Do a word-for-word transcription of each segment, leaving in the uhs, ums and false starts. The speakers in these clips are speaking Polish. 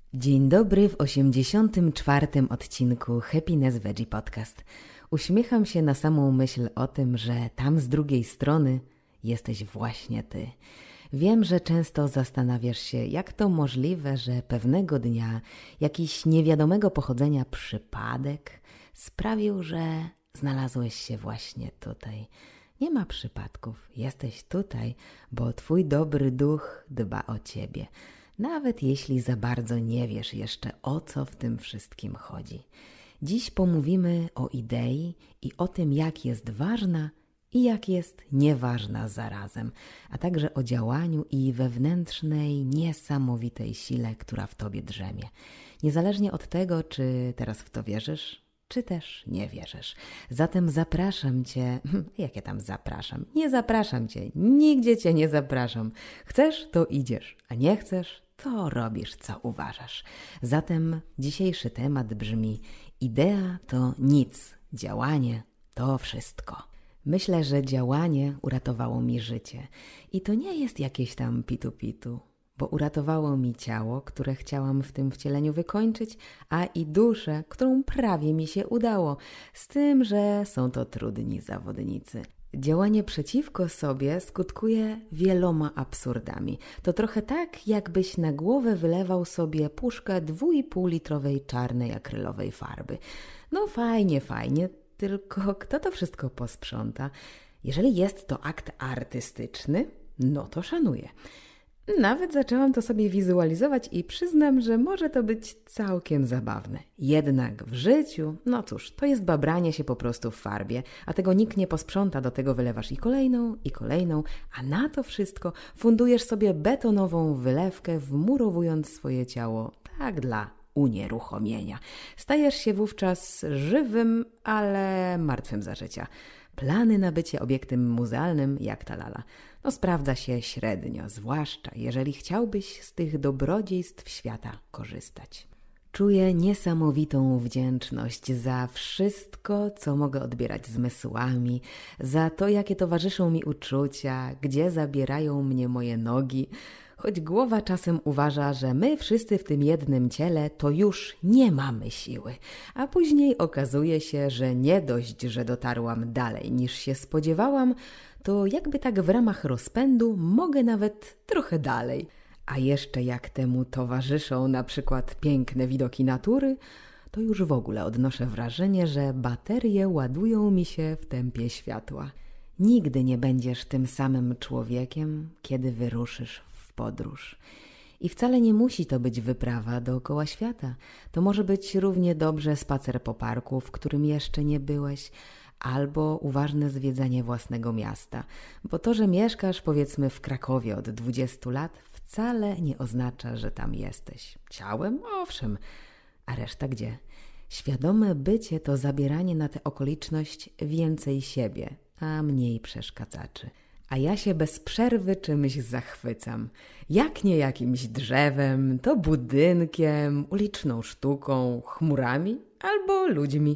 Dzień dobry w osiemdziesiątym czwartym odcinku Happiness Veggie Podcast. Uśmiecham się na samą myśl o tym, że tam z drugiej strony jesteś właśnie ty. Wiem, że często zastanawiasz się, jak to możliwe, że pewnego dnia jakiś niewiadomego pochodzenia przypadek sprawił, że znalazłeś się właśnie tutaj. Nie ma przypadków, jesteś tutaj, bo twój dobry duch dba o ciebie. Nawet jeśli za bardzo nie wiesz jeszcze, o co w tym wszystkim chodzi. Dziś pomówimy o idei i o tym, jak jest ważna i jak jest nieważna zarazem, a także o działaniu i wewnętrznej, niesamowitej sile, która w tobie drzemie. Niezależnie od tego, czy teraz w to wierzysz, czy też nie wierzysz. Zatem zapraszam cię, jak ja tam zapraszam? Nie zapraszam cię, nigdzie cię nie zapraszam. Chcesz, to idziesz, a nie chcesz, to robisz, co uważasz. Zatem dzisiejszy temat brzmi: idea to nic, działanie to wszystko. Myślę, że działanie uratowało mi życie. I to nie jest jakieś tam pitu-pitu, bo uratowało mi ciało, które chciałam w tym wcieleniu wykończyć, a i duszę, którą prawie mi się udało, z tym, że są to trudni zawodnicy. Działanie przeciwko sobie skutkuje wieloma absurdami. To trochę tak, jakbyś na głowę wylewał sobie puszkę dwuipółlitrowej czarnej akrylowej farby. No fajnie, fajnie, tylko kto to wszystko posprząta? Jeżeli jest to akt artystyczny, no to szanuję. Nawet zaczęłam to sobie wizualizować i przyznam, że może to być całkiem zabawne. Jednak w życiu, no cóż, to jest babranie się po prostu w farbie, a tego nikt nie posprząta, do tego wylewasz i kolejną, i kolejną, a na to wszystko fundujesz sobie betonową wylewkę, wmurowując swoje ciało tak dla unieruchomienia. Stajesz się wówczas żywym, ale martwym za życia. Plany na bycie obiektem muzealnym jak ta lala. No sprawdza się średnio, zwłaszcza jeżeli chciałbyś z tych dobrodziejstw świata korzystać. Czuję niesamowitą wdzięczność za wszystko, co mogę odbierać zmysłami, za to, jakie towarzyszą mi uczucia, gdzie zabierają mnie moje nogi. Choć głowa czasem uważa, że my wszyscy w tym jednym ciele to już nie mamy siły, a później okazuje się, że nie dość, że dotarłam dalej niż się spodziewałam, to jakby tak w ramach rozpędu mogę nawet trochę dalej. A jeszcze jak temu towarzyszą na przykład piękne widoki natury, to już w ogóle odnoszę wrażenie, że baterie ładują mi się w tempie światła. Nigdy nie będziesz tym samym człowiekiem, kiedy wyruszysz w podróż. I wcale nie musi to być wyprawa dookoła świata. To może być równie dobrze spacer po parku, w którym jeszcze nie byłeś, albo uważne zwiedzanie własnego miasta. Bo to, że mieszkasz powiedzmy w Krakowie od dwudziestu lat, wcale nie oznacza, że tam jesteś. Ciałem? Owszem. A reszta gdzie? Świadome bycie to zabieranie na tę okoliczność więcej siebie, a mniej przeszkadzaczy. A ja się bez przerwy czymś zachwycam. Jak nie jakimś drzewem, to budynkiem, uliczną sztuką, chmurami albo ludźmi.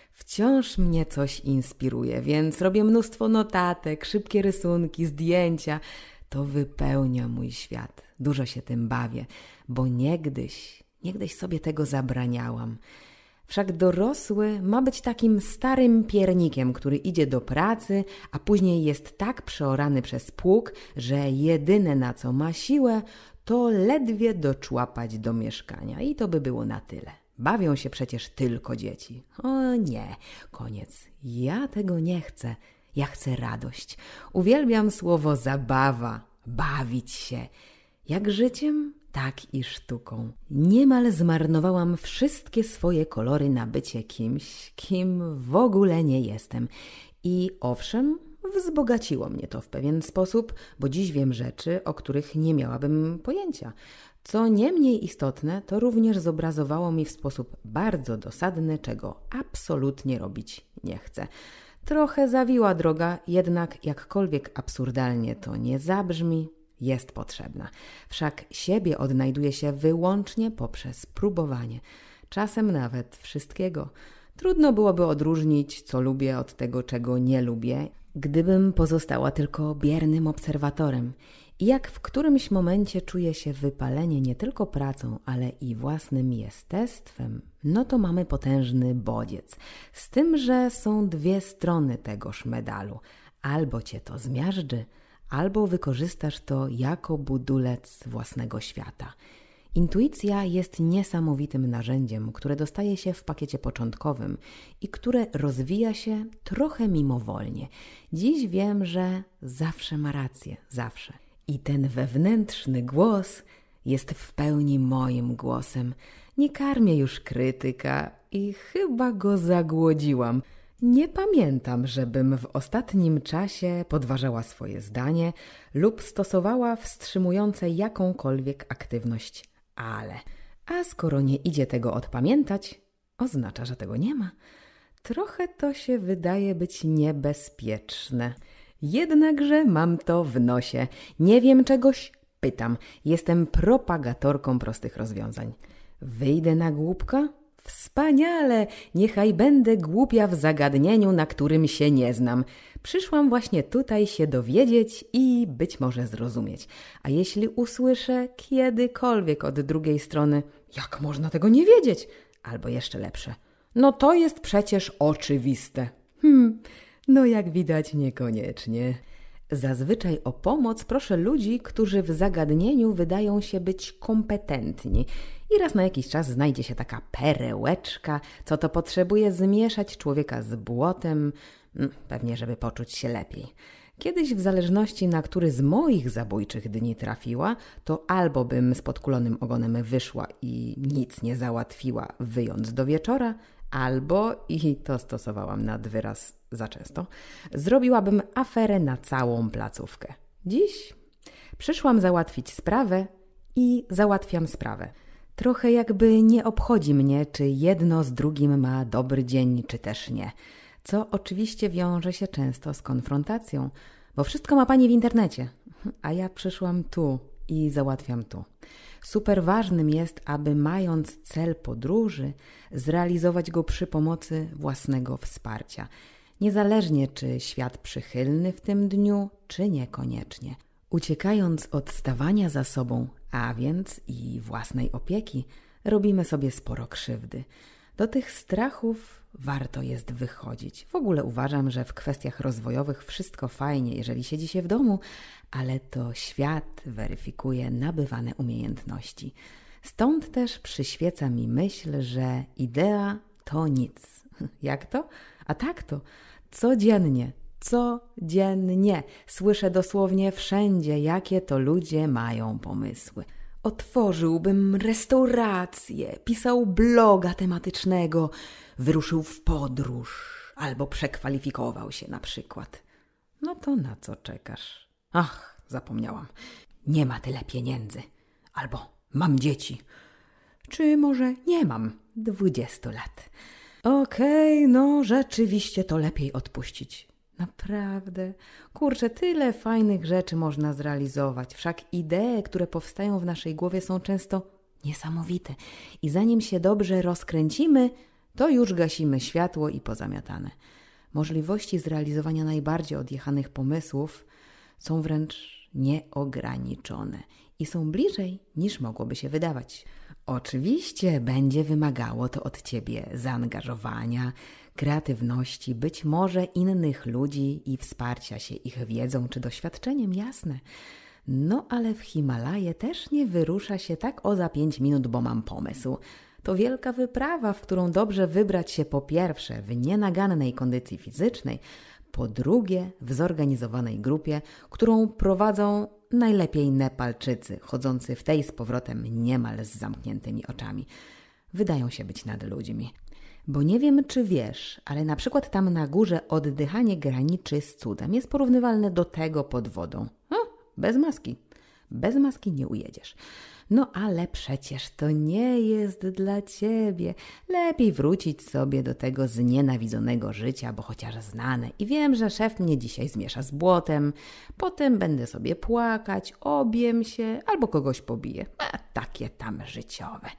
Wciąż mnie coś inspiruje, więc robię mnóstwo notatek, szybkie rysunki, zdjęcia. To wypełnia mój świat. Dużo się tym bawię, bo niegdyś, niegdyś sobie tego zabraniałam. Wszak dorosły ma być takim starym piernikiem, który idzie do pracy, a później jest tak przeorany przez pług, że jedyne na co ma siłę, to ledwie doczłapać do mieszkania i to by było na tyle. Bawią się przecież tylko dzieci. O nie, koniec. Ja tego nie chcę. Ja chcę radość. Uwielbiam słowo zabawa, bawić się. Jak życiem, tak i sztuką. Niemal zmarnowałam wszystkie swoje kolory na bycie kimś, kim w ogóle nie jestem. I owszem, wzbogaciło mnie to w pewien sposób, bo dziś wiem rzeczy, o których nie miałabym pojęcia. Co nie mniej istotne, to również zobrazowało mi w sposób bardzo dosadny, czego absolutnie robić nie chcę. Trochę zawiła droga, jednak jakkolwiek absurdalnie to nie zabrzmi, jest potrzebna. Wszak siebie odnajduje się wyłącznie poprzez próbowanie. Czasem nawet wszystkiego. Trudno byłoby odróżnić, co lubię od tego, czego nie lubię, gdybym pozostała tylko biernym obserwatorem. I jak w którymś momencie czuje się wypalenie nie tylko pracą, ale i własnym jestestwem, no to mamy potężny bodziec. Z tym, że są dwie strony tegoż medalu. Albo cię to zmiażdży, albo wykorzystasz to jako budulec własnego świata. Intuicja jest niesamowitym narzędziem, które dostaje się w pakiecie początkowym i które rozwija się trochę mimowolnie. Dziś wiem, że zawsze ma rację, zawsze. I ten wewnętrzny głos jest w pełni moim głosem. Nie karmię już krytyka i chyba go zagłodziłam. Nie pamiętam, żebym w ostatnim czasie podważała swoje zdanie lub stosowała wstrzymujące jakąkolwiek aktywność. Ale, a skoro nie idzie tego odpamiętać, oznacza, że tego nie ma. Trochę to się wydaje być niebezpieczne. Jednakże mam to w nosie. Nie wiem czegoś? Pytam. Jestem propagatorką prostych rozwiązań. Wyjdę na głupka? Wspaniale! Niechaj będę głupia w zagadnieniu, na którym się nie znam. Przyszłam właśnie tutaj się dowiedzieć i być może zrozumieć. A jeśli usłyszę kiedykolwiek od drugiej strony, jak można tego nie wiedzieć? Albo jeszcze lepsze, no to jest przecież oczywiste. Hmm, no jak widać niekoniecznie. Zazwyczaj o pomoc proszę ludzi, którzy w zagadnieniu wydają się być kompetentni. I raz na jakiś czas znajdzie się taka perełeczka, co to potrzebuje zmieszać człowieka z błotem, pewnie żeby poczuć się lepiej. Kiedyś w zależności na który z moich zabójczych dni trafiła, to albo bym z podkulonym ogonem wyszła i nic nie załatwiła, wyjąc do wieczora, albo, i to stosowałam nad wyraz za często, zrobiłabym aferę na całą placówkę. Dziś przyszłam załatwić sprawę i załatwiam sprawę. Trochę jakby nie obchodzi mnie, czy jedno z drugim ma dobry dzień, czy też nie. Co oczywiście wiąże się często z konfrontacją, bo wszystko ma pani w internecie, a ja przyszłam tu i załatwiam tu. Super ważnym jest, aby mając cel podróży, zrealizować go przy pomocy własnego wsparcia. Niezależnie czy świat przychylny w tym dniu, czy niekoniecznie. Uciekając od stawania za sobą, a więc i własnej opieki, robimy sobie sporo krzywdy. Do tych strachów warto jest wychodzić. W ogóle uważam, że w kwestiach rozwojowych wszystko fajnie, jeżeli siedzi się w domu, ale to świat weryfikuje nabywane umiejętności. Stąd też przyświeca mi myśl, że idea to nic. Jak to? A tak to. Codziennie, codziennie słyszę dosłownie wszędzie, jakie to ludzie mają pomysły. Otworzyłbym restaurację, pisał bloga tematycznego, wyruszył w podróż albo przekwalifikował się na przykład. No to na co czekasz? Ach, zapomniałam. Nie ma tyle pieniędzy. Albo mam dzieci. Czy może nie mam dwudziestu lat. Okej, okay, no rzeczywiście to lepiej odpuścić. Naprawdę. Kurczę, tyle fajnych rzeczy można zrealizować. Wszak idee, które powstają w naszej głowie są często niesamowite. I zanim się dobrze rozkręcimy, to już gasimy światło i pozamiatane. Możliwości zrealizowania najbardziej odjechanych pomysłów są wręcz nieograniczone i są bliżej niż mogłoby się wydawać. Oczywiście będzie wymagało to od ciebie zaangażowania, kreatywności, być może innych ludzi i wsparcia się ich wiedzą czy doświadczeniem, jasne. No ale w Himalaje też nie wyrusza się tak o za pięć minut, bo mam pomysł. To wielka wyprawa, w którą dobrze wybrać się po pierwsze w nienagannej kondycji fizycznej, po drugie w zorganizowanej grupie, którą prowadzą najlepiej Nepalczycy, chodzący w tej z powrotem niemal z zamkniętymi oczami. Wydają się być nadludźmi. Bo nie wiem, czy wiesz, ale na przykład tam na górze oddychanie graniczy z cudem. Jest porównywalne do tego pod wodą. O, bez maski. Bez maski nie ujedziesz. No ale przecież to nie jest dla ciebie. Lepiej wrócić sobie do tego znienawidzonego życia, bo chociaż znane. I wiem, że szef mnie dzisiaj zmiesza z błotem. Potem będę sobie płakać, obiem się albo kogoś pobiję. A takie tam życiowe.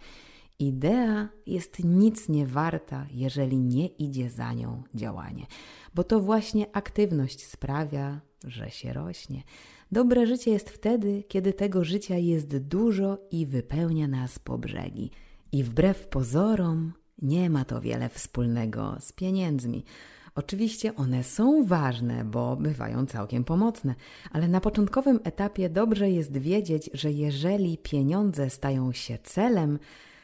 Idea jest nic nie warta, jeżeli nie idzie za nią działanie. Bo to właśnie aktywność sprawia, że się rośnie. Dobre życie jest wtedy, kiedy tego życia jest dużo i wypełnia nas po brzegi. I wbrew pozorom nie ma to wiele wspólnego z pieniędzmi. Oczywiście one są ważne, bo bywają całkiem pomocne, ale na początkowym etapie dobrze jest wiedzieć, że jeżeli pieniądze stają się celem,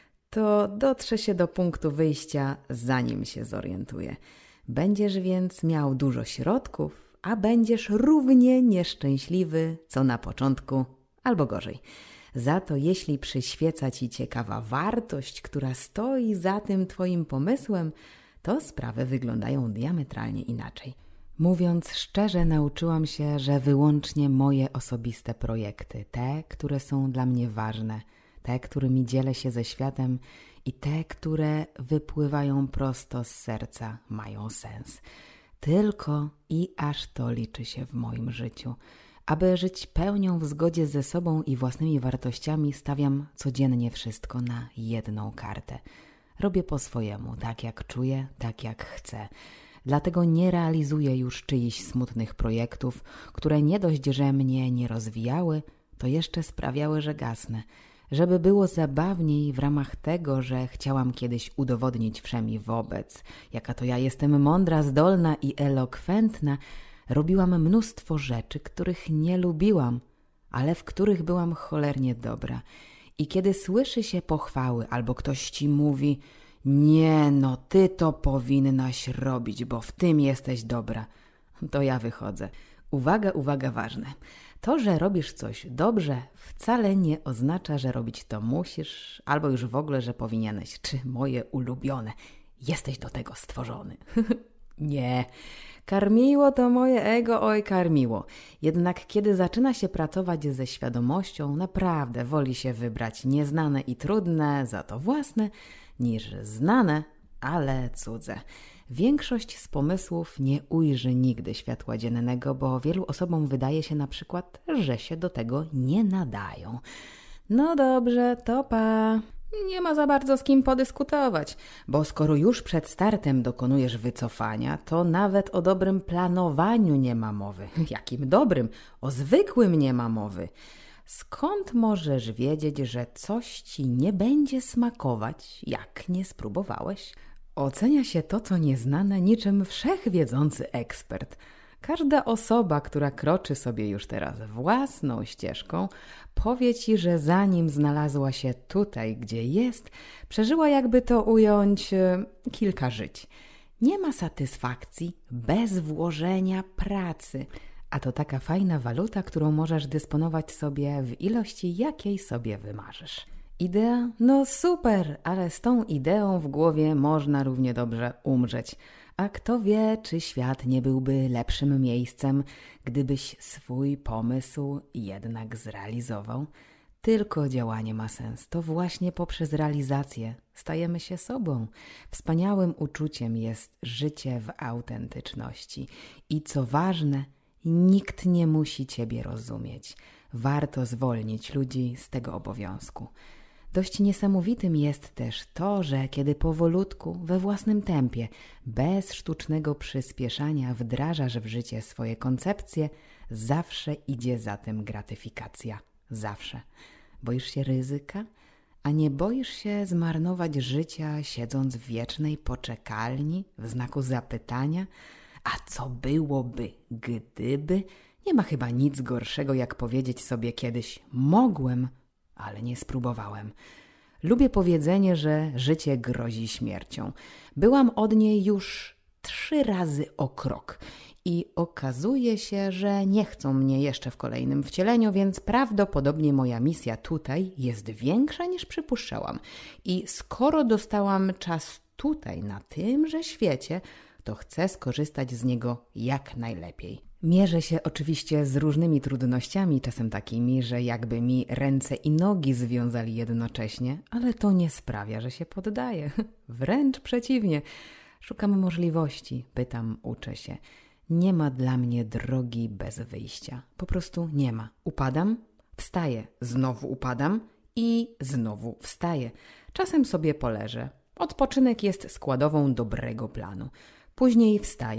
to dotrze się do punktu wyjścia, zanim się zorientuje. Będziesz więc miał dużo środków, a będziesz równie nieszczęśliwy, co na początku, albo gorzej. Za to jeśli przyświeca Ci ciekawa wartość, która stoi za tym Twoim pomysłem, to sprawy wyglądają diametralnie inaczej. Mówiąc szczerze, nauczyłam się, że wyłącznie moje osobiste projekty, te, które są dla mnie ważne, te, którymi dzielę się ze światem i te, które wypływają prosto z serca, mają sens. Tylko i aż to liczy się w moim życiu. Aby żyć pełnią w zgodzie ze sobą i własnymi wartościami, stawiam codziennie wszystko na jedną kartę. Robię po swojemu, tak jak czuję, tak jak chcę. Dlatego nie realizuję już czyichś smutnych projektów, które nie dość, że mnie nie rozwijały, to jeszcze sprawiały, że gasnę. Żeby było zabawniej w ramach tego, że chciałam kiedyś udowodnić wszemi wobec, jaka to ja jestem mądra, zdolna i elokwentna, robiłam mnóstwo rzeczy, których nie lubiłam, ale w których byłam cholernie dobra. I kiedy słyszy się pochwały albo ktoś ci mówi: nie no, ty to powinnaś robić, bo w tym jesteś dobra, to ja wychodzę. Uwaga, uwaga, ważne. To, że robisz coś dobrze, wcale nie oznacza, że robić to musisz, albo już w ogóle, że powinieneś, czy moje ulubione. Jesteś do tego stworzony. Nie. Karmiło to moje ego, oj karmiło. Jednak kiedy zaczyna się pracować ze świadomością, naprawdę woli się wybrać nieznane i trudne, za to własne, niż znane, ale cudze. Większość z pomysłów nie ujrzy nigdy światła dziennego, bo wielu osobom wydaje się na przykład, że się do tego nie nadają. No dobrze, to pa. Nie ma za bardzo z kim podyskutować, bo skoro już przed startem dokonujesz wycofania, to nawet o dobrym planowaniu nie ma mowy. Jakim dobrym? O zwykłym nie ma mowy. Skąd możesz wiedzieć, że coś ci nie będzie smakować, jak nie spróbowałeś? Ocenia się to, co nieznane, niczym wszechwiedzący ekspert. Każda osoba, która kroczy sobie już teraz własną ścieżką, powie ci, że zanim znalazła się tutaj, gdzie jest, przeżyła, jakby to ująć, kilka żyć. Nie ma satysfakcji bez włożenia pracy. A to taka fajna waluta, którą możesz dysponować sobie w ilości, jakiej sobie wymarzysz. Idea? No super, ale z tą ideą w głowie można równie dobrze umrzeć. A kto wie, czy świat nie byłby lepszym miejscem, gdybyś swój pomysł jednak zrealizował? Tylko działanie ma sens. To właśnie poprzez realizację stajemy się sobą. Wspaniałym uczuciem jest życie w autentyczności. I co ważne, nikt nie musi ciebie rozumieć. Warto zwolnić ludzi z tego obowiązku. Dość niesamowitym jest też to, że kiedy powolutku, we własnym tempie, bez sztucznego przyspieszania wdrażasz w życie swoje koncepcje, zawsze idzie za tym gratyfikacja. Zawsze. Boisz się ryzyka? A nie boisz się zmarnować życia, siedząc w wiecznej poczekalni, w znaku zapytania? A co byłoby, gdyby? Nie ma chyba nic gorszego, jak powiedzieć sobie kiedyś: mogłem, ale nie spróbowałem. Lubię powiedzenie, że życie grozi śmiercią. Byłam od niej już trzy razy o krok i okazuje się, że nie chcą mnie jeszcze w kolejnym wcieleniu, więc prawdopodobnie moja misja tutaj jest większa niż przypuszczałam. I skoro dostałam czas tutaj, na tymże świecie, to chcę skorzystać z niego jak najlepiej. Mierzę się oczywiście z różnymi trudnościami, czasem takimi, że jakby mi ręce i nogi związali jednocześnie, ale to nie sprawia, że się poddaję. Wręcz przeciwnie. Szukam możliwości, pytam, uczę się. Nie ma dla mnie drogi bez wyjścia. Po prostu nie ma. Upadam, wstaję, znowu upadam i znowu wstaję. Czasem sobie poleżę. Odpoczynek jest składową dobrego planu. Później wstaję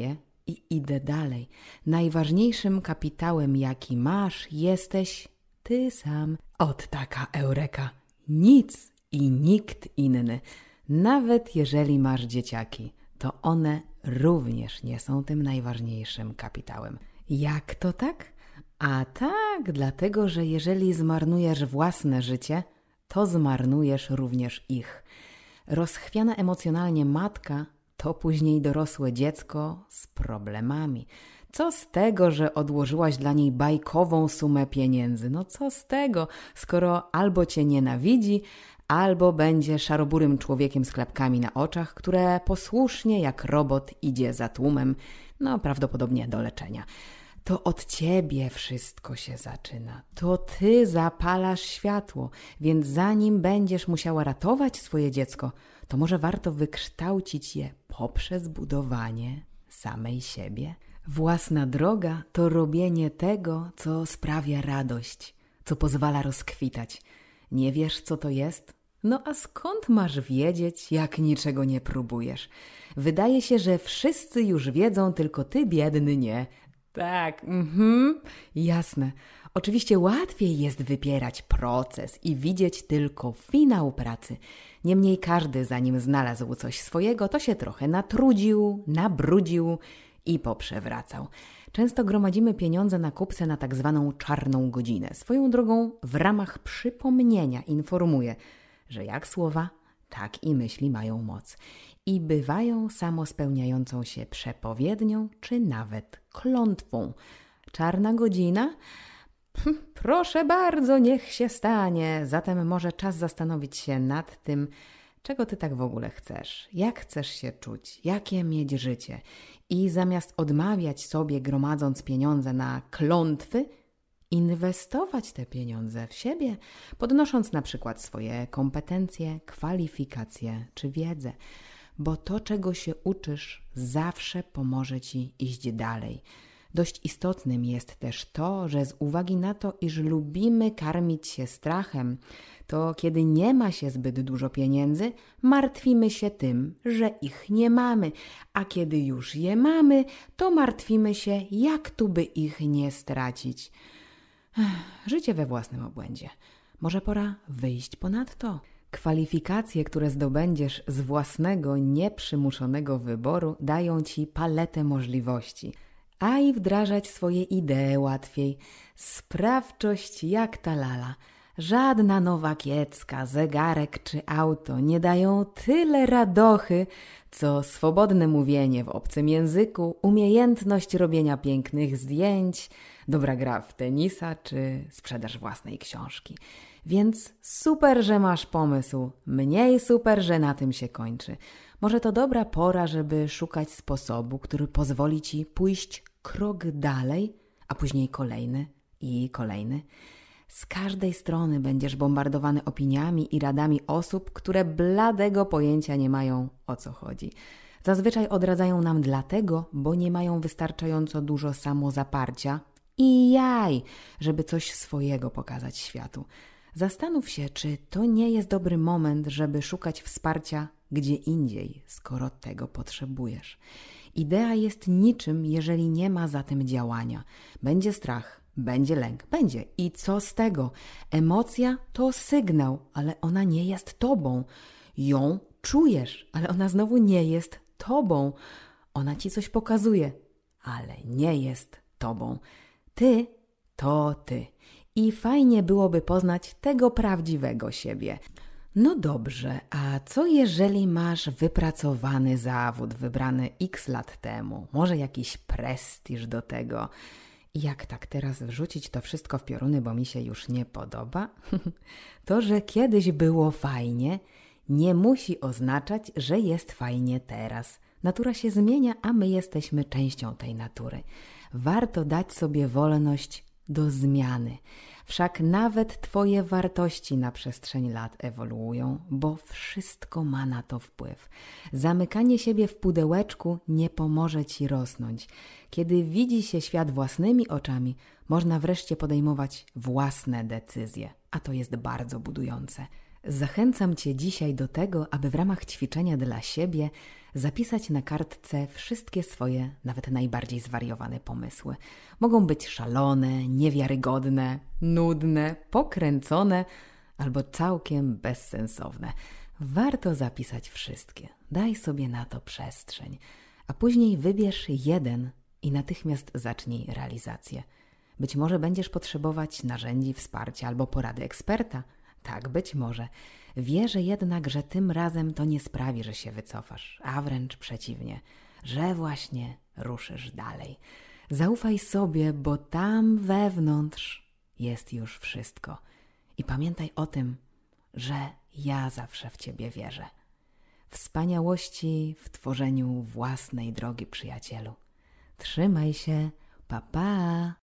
I idę dalej. Najważniejszym kapitałem, jaki masz, jesteś ty sam. Ot taka eureka. Nic i nikt inny. Nawet jeżeli masz dzieciaki, to one również nie są tym najważniejszym kapitałem. Jak to tak? A tak, dlatego, że jeżeli zmarnujesz własne życie, to zmarnujesz również ich. Rozchwiana emocjonalnie matka to później dorosłe dziecko z problemami. Co z tego, że odłożyłaś dla niej bajkową sumę pieniędzy? No co z tego, skoro albo cię nienawidzi, albo będzie szaroburym człowiekiem z klapkami na oczach, które posłusznie jak robot idzie za tłumem, no prawdopodobnie do leczenia. To od ciebie wszystko się zaczyna. To ty zapalasz światło, więc zanim będziesz musiała ratować swoje dziecko, to może warto wykształcić je poprzez budowanie samej siebie. Własna droga to robienie tego, co sprawia radość, co pozwala rozkwitać. Nie wiesz, co to jest? No a skąd masz wiedzieć, jak niczego nie próbujesz? Wydaje się, że wszyscy już wiedzą, tylko ty biedny nie. Tak, mhm, jasne. Oczywiście łatwiej jest wypierać proces i widzieć tylko finał pracy. Niemniej każdy, zanim znalazł coś swojego, to się trochę natrudził, nabrudził i poprzewracał. Często gromadzimy pieniądze na kupce na tak zwaną czarną godzinę. Swoją drogą w ramach przypomnienia informuję, że jak słowa, tak i myśli mają moc. I bywają samospełniającą się przepowiednią, czy nawet klątwą. Czarna godzina? Hm, proszę bardzo, niech się stanie. Zatem może czas zastanowić się nad tym, czego ty tak w ogóle chcesz, jak chcesz się czuć, jakie mieć życie. I zamiast odmawiać sobie, gromadząc pieniądze na klątwy, inwestować te pieniądze w siebie, podnosząc na przykład swoje kompetencje, kwalifikacje czy wiedzę. Bo to, czego się uczysz, zawsze pomoże ci iść dalej. Dość istotnym jest też to, że z uwagi na to, iż lubimy karmić się strachem, to kiedy nie ma się zbyt dużo pieniędzy, martwimy się tym, że ich nie mamy, a kiedy już je mamy, to martwimy się, jak tu by ich nie stracić. Życie we własnym obłędzie. Może pora wyjść ponad to. Kwalifikacje, które zdobędziesz z własnego, nieprzymuszonego wyboru, dają ci paletę możliwości, a i wdrażać swoje idee łatwiej. Sprawczość jak ta lala. Żadna nowa kiecka, zegarek czy auto nie dają tyle radochy, co swobodne mówienie w obcym języku, umiejętność robienia pięknych zdjęć, dobra gra w tenisa czy sprzedaż własnej książki. Więc super, że masz pomysł, mniej super, że na tym się kończy. Może to dobra pora, żeby szukać sposobu, który pozwoli ci pójść krok dalej, a później kolejny i kolejny. Z każdej strony będziesz bombardowany opiniami i radami osób, które bladego pojęcia nie mają, o co chodzi. Zazwyczaj odradzają nam dlatego, bo nie mają wystarczająco dużo samozaparcia i jaj, żeby coś swojego pokazać światu. Zastanów się, czy to nie jest dobry moment, żeby szukać wsparcia gdzie indziej, skoro tego potrzebujesz. Idea jest niczym, jeżeli nie ma za tym działania. Będzie strach, będzie lęk, będzie. I co z tego? Emocja to sygnał, ale ona nie jest tobą. Ją czujesz, ale ona znowu nie jest tobą. Ona ci coś pokazuje, ale nie jest tobą. Ty to ty. I fajnie byłoby poznać tego prawdziwego siebie. No dobrze, a co jeżeli masz wypracowany zawód wybrany x lat temu? Może jakiś prestiż do tego? I jak tak teraz wrzucić to wszystko w pioruny, bo mi się już nie podoba? To, że kiedyś było fajnie, nie musi oznaczać, że jest fajnie teraz. Natura się zmienia, a my jesteśmy częścią tej natury. Warto dać sobie wolność do zmiany. Wszak nawet twoje wartości na przestrzeni lat ewoluują, bo wszystko ma na to wpływ. Zamykanie siebie w pudełeczku nie pomoże ci rosnąć. Kiedy widzi się świat własnymi oczami, można wreszcie podejmować własne decyzje, a to jest bardzo budujące. Zachęcam Cię dzisiaj do tego, aby w ramach ćwiczenia dla siebie zapisać na kartce wszystkie swoje, nawet najbardziej zwariowane pomysły. Mogą być szalone, niewiarygodne, nudne, pokręcone albo całkiem bezsensowne. Warto zapisać wszystkie. Daj sobie na to przestrzeń, a później wybierz jeden i natychmiast zacznij realizację. Być może będziesz potrzebować narzędzi, wsparcia albo porady eksperta. Tak, być może. Wierzę jednak, że tym razem to nie sprawi, że się wycofasz, a wręcz przeciwnie, że właśnie ruszysz dalej. Zaufaj sobie, bo tam wewnątrz jest już wszystko. I pamiętaj o tym, że ja zawsze w Ciebie wierzę. Wspaniałości w tworzeniu własnej drogi, przyjacielu. Trzymaj się, pa pa!